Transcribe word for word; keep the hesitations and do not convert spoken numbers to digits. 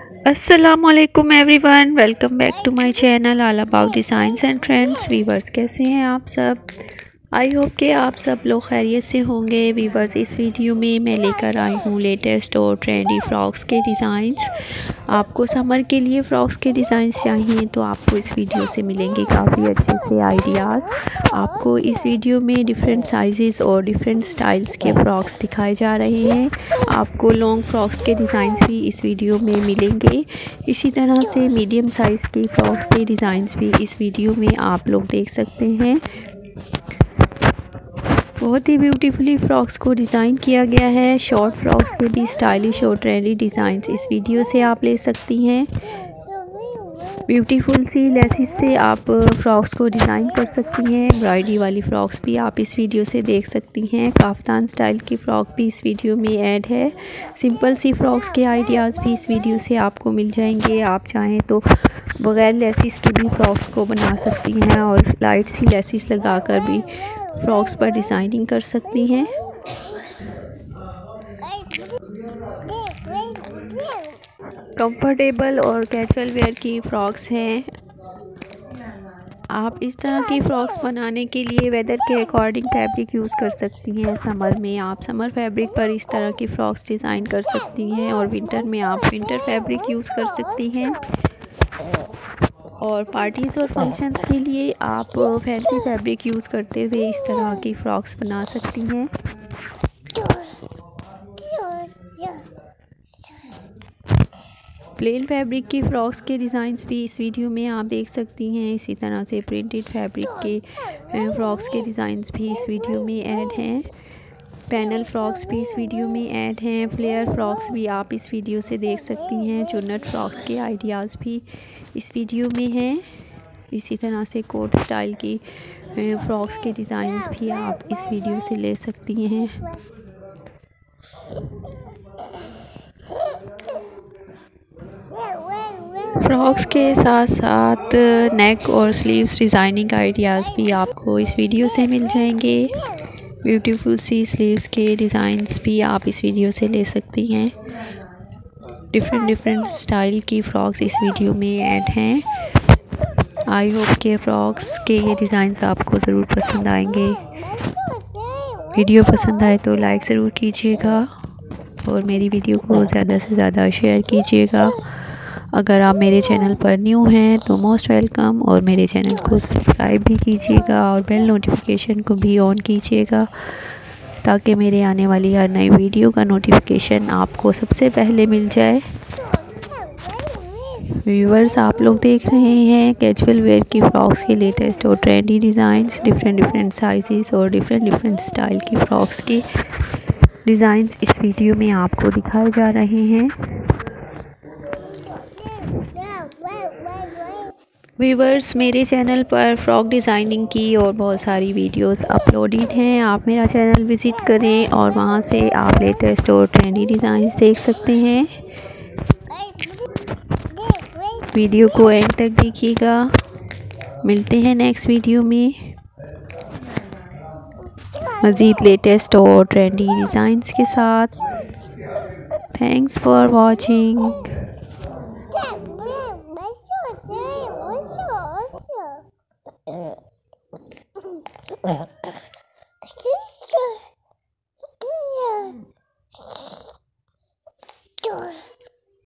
अस्सलामुअलैकुम everyone, welcome back to my channel all about designs and trends. Viewers, कैसे हैं आप सब? आई होप कि आप सब लोग खैरियत से होंगे। वीवर्स, इस वीडियो में मैं लेकर आई हूँ लेटेस्ट और ट्रेंडी फ़्रॉक्स के डिज़ाइंस। आपको समर के लिए फ़्रॉक्स के डिज़ाइंस चाहिए तो आपको इस वीडियो से मिलेंगे काफ़ी अच्छे से आइडियाज़। आपको इस वीडियो में डिफरेंट साइज़ और डिफरेंट स्टाइल्स के फ़्रॉक्स दिखाए जा रहे हैं। आपको लॉन्ग फ्रॉक्स के डिज़ाइन भी इस वीडियो में मिलेंगे। इसी तरह से मीडियम साइज़ की फ्रॉक्स के डिज़ाइंस भी इस वीडियो में आप लोग देख सकते हैं। बहुत ही ब्यूटीफुली फ्रॉक्स को डिज़ाइन किया गया है। शॉर्ट फ्रॉक्स से भी स्टाइलिश और ट्रेंडी डिज़ाइंस इस वीडियो से आप ले सकती हैं। ब्यूटीफुल सी लेसिस से आप फ्रॉक्स को डिज़ाइन कर सकती हैं। एम्ब्रॉयडरी वाली फ़्रॉक्स भी आप इस वीडियो से देख सकती हैं। काफ्तान स्टाइल की फ़्रॉक भी इस वीडियो में ऐड है। सिंपल सी फ़्रॉक्स के आइडियाज़ भी इस वीडियो से आपको मिल जाएंगे। आप चाहें तो बग़ैर लेसिस की भी फ़्रॉक्स को बना सकती हैं और लाइट सी लेसिस लगाकर भी फ्रॉक्स पर डिज़ाइनिंग कर सकती हैं। कंफर्टेबल और कैजुअल वेयर की फ़्रॉक्स हैं। आप इस तरह की फ़्रॉक्स बनाने के लिए वेदर के अकॉर्डिंग फैब्रिक यूज़ कर सकती हैं। समर में आप समर फैब्रिक पर इस तरह की फ़्रॉक्स डिज़ाइन कर सकती हैं और विंटर में आप विंटर फैब्रिक यूज़ कर सकती हैं। और पार्टीज़ और फंक्शन के लिए आप फैंसी फैब्रिक यूज़ करते हुए इस तरह की फ़्रॉक्स बना सकती हैं। प्लेन फैब्रिक की फ़्रॉक्स के डिज़ाइंस भी इस वीडियो में आप देख सकती हैं। इसी तरह से प्रिंटेड फैब्रिक के फ़्रॉक्स के डिज़ाइंस भी इस वीडियो में ऐड हैं। पैनल फ़्रॉक्स भी इस वीडियो में ऐड हैं। फ्लेयर फ़्रॉक्स भी आप इस वीडियो से देख सकती हैं। चुन्नट फ़्रॉक्स के आइडियाज़ भी इस वीडियो में हैं। इसी तरह से कोट स्टाइल की फ़्रॉक्स के डिज़ाइंस भी आप इस वीडियो से ले सकती हैं। फ्रॉक्स के साथ साथ नेक और स्लीव्स डिज़ाइनिंग आइडियाज़ भी आपको इस वीडियो से मिल जाएंगे। ब्यूटीफुल सी स्लीव्स के डिज़ाइंस भी आप इस वीडियो से ले सकती हैं। डिफरेंट डिफरेंट स्टाइल की फ़्रॉक्स इस वीडियो में ऐड हैं। आई होप के फ़्रॉक्स के ये डिज़ाइंस आपको ज़रूर पसंद आएंगे। वीडियो पसंद आए तो लाइक ज़रूर कीजिएगा और मेरी वीडियो को ज़्यादा से ज़्यादा शेयर कीजिएगा। अगर आप मेरे चैनल पर न्यू हैं तो मोस्ट वेलकम, और मेरे चैनल को सब्सक्राइब भी कीजिएगा और बेल नोटिफिकेशन को भी ऑन कीजिएगा ताकि मेरे आने वाली हर नई वीडियो का नोटिफिकेशन आपको सबसे पहले मिल जाए। व्यूअर्स, आप लोग देख रहे हैं कैजुअल वेयर की फ़्रॉक्स के लेटेस्ट और trendy designs. Different different size और डिफरेंट डिफरेंट स्टाइल की फ़्रॉक्स की डिज़ाइंस इस वीडियो में आपको दिखाए जा रहे हैं। व्यूअर्स, मेरे चैनल पर फ्रॉक डिज़ाइनिंग की और बहुत सारी वीडियोस अपलोडेड हैं। आप मेरा चैनल विज़िट करें और वहां से आप लेटेस्ट और ट्रेंडी डिज़ाइंस देख सकते हैं। वीडियो को एंड तक देखिएगा। मिलते हैं नेक्स्ट वीडियो में मज़ीद लेटेस्ट और ट्रेंडी डिज़ाइंस के साथ। Thanks for watching. Sister,